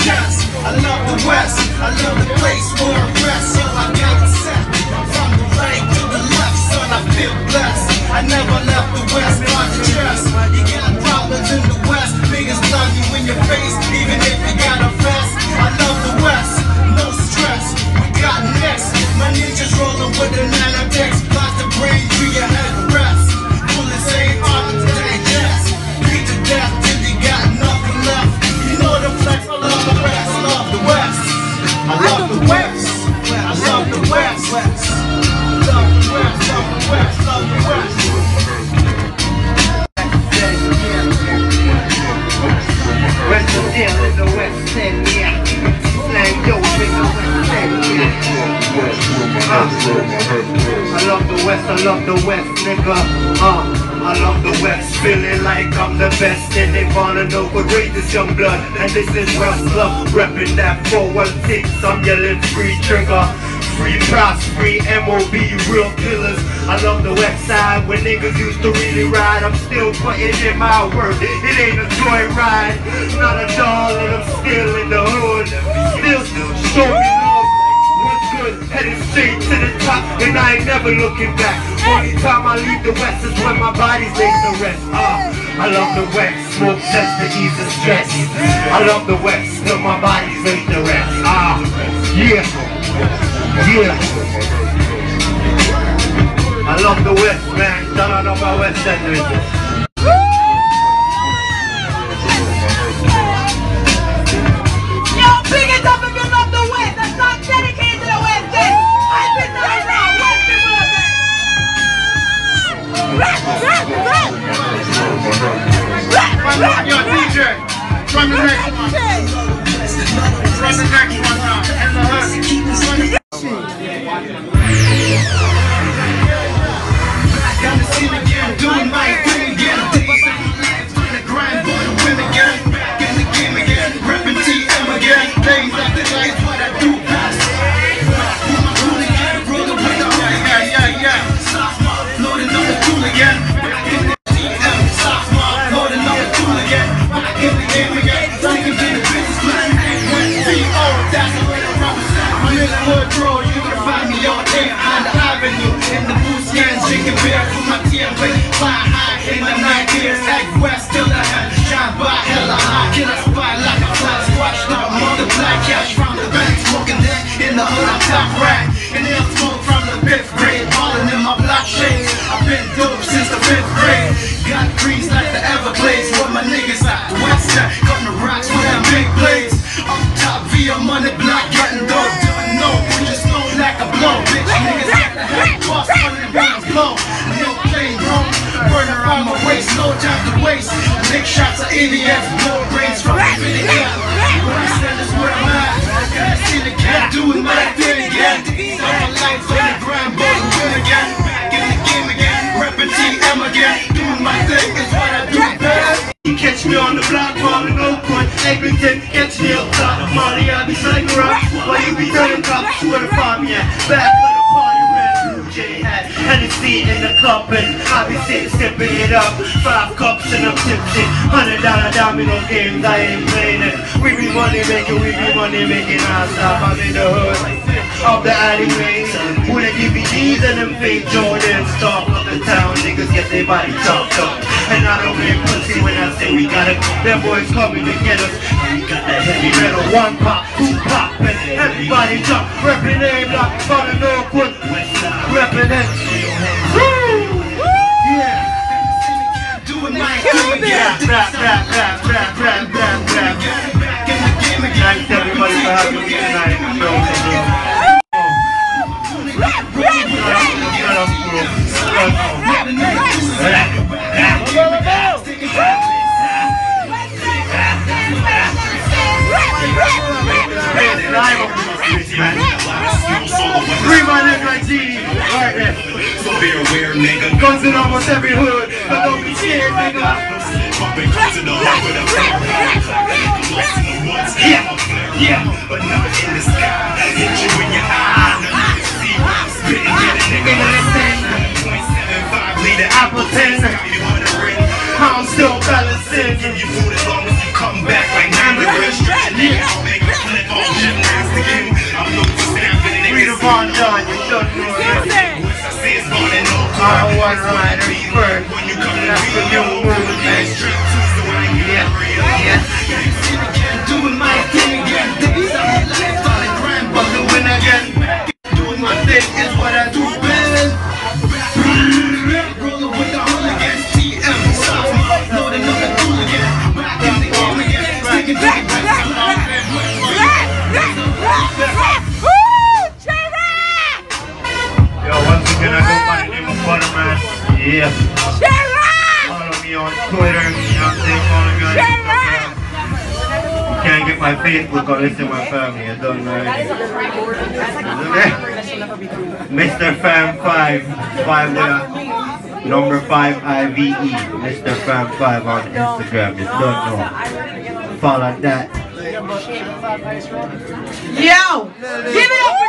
stress. I love the West, I love the place for a rest. So I got it set from the right to the left, son, I feel blessed. I never left the West, not to stress. You got problems in the West, niggas love you in your face, even if you got a vest. I love the West, no stress. We got next, my ninjas rolling with the nanotex. Lots of brain to your head rest. Bullets ain't on to digest. Beat to death till you got nothing left. You know the flex, I love the West, I love the West. I love the West, I love the West. Love the West, love the West, love the West. West of Hill in the West End, yeah. Slang dope in the West End, yeah. I love the West, I love the West, nigga. I love the West, feeling like I'm the best. And they wanna know what raised this young blood. And this is West Love, reppin' that 416. I'm yelling free trigger, free props, free m.o.b, real killers. I love the West Side when niggas used to really ride. I'm still putting in my work, it ain't a joyride. Not a doll and I'm still in the hood. Still show me love, what's good, headed straight to the top. And I ain't never looking back. Only time I leave the West is when my body's laid to rest. I love the West, smoke just to ease the stress. I love the West till my body's laid to rest. Yeah. Yeah. I love the West, man. Shout out to my WestEnders. Yo, big it up if you love the West. That's not dedicated to the West End. I think right now, West people are there. Yo, DJ, run the next one. Run the next one now. And the hood. Got to see it again, doing my thing again. Trying to grind for the win again. Back in the game again, reppin' TM again. Days after days, what I do best. Put my tool again, rollin' with the yeah. Sophomore, loading on the tool again. Back in the TM, sophomore, loading on the tool again. Back in the game again, thinking to the business plan. M.o.b, that's the way I represent. I'm in the hood, bro, you can find me all day on the avenue. In the booth scans, drinking beer from my TM way. Fly high in the night years, act west till the head. Shine by hella high, kill a spot like a flat squash. Now I'm on the black cash from the bank, smoking that in the hood, I'm top rack. And they'll smoke from the 5th grade, falling in my black shades. I've been dope since the 5th grade. Got greens like the Everglades, where my niggas at. The West End, cutting the rocks with them big blades. Up top via money block, getting dope. Don't know, we just know like a blow. Bitch, niggas got the head boss, running rounds blow. No plane, bro. Burner on my waist, no time to waste. Big shots of idiots, blow brains from the city. WestEnd is where I'm at. I gotta see the cat doing my thing again. Summer lights on the grind, boy, win again. Back in the game again, reppin' TM again. Doing my thing is what I do best. You catch me on the block, falling Oakwood, Eglinton, catch me up top. Molly, I be sliding around, while you be turning cops, where the farm at. Back on the party, red blue J hat, Hennessy in the cup, and I be sitting, sipping it up. 5 cups and I'm tipsy, $100 domino games, I ain't playing it. We be money making, non-stop. I'm in the hood of the alleyways, with the DVDs and them fake Jordans. Talk of the town, niggas get their body chopped up. And I don't make pussy when I say we got it. Them boys coming to get us. We got that heavy metal, 1 pop, 2 pop, and everybody jump. Reppin' A-Block, falling Oakwood, reppin' it. Woo! Yeah. Doing my thing again. Rap. Thanks everybody for having me tonight. Right there. So be aware, nigga. Guns in almost every hood, but don't be scared, nigga. Yeah, but not in the sky. Hit you in your eye. Spitting, get a nigga listen. 0.75 liter apple 10. I'm still balancing. Give you food as long as you come back like 9 years. Yeah. One rider first. That's the new movement. Yeah. Doing my thing again. Things are life, started grind, but the win again. Doing my thing is what I do best. Rolling with the hooligans, TM, loading up the tool again. Back in the game again, sticking to the back. Yo, once again, I go by the name of Butterman. Yeah. Shelrock! Follow me on Twitter. You know what I'm saying? Follow me on Instagram. You can't get my Facebook or listen to my family. I don't know. Mr. Fam 5 with number 5 IVE. Mr. Fam 5 on Instagram. You don't know. Follow that. Yo! Give it up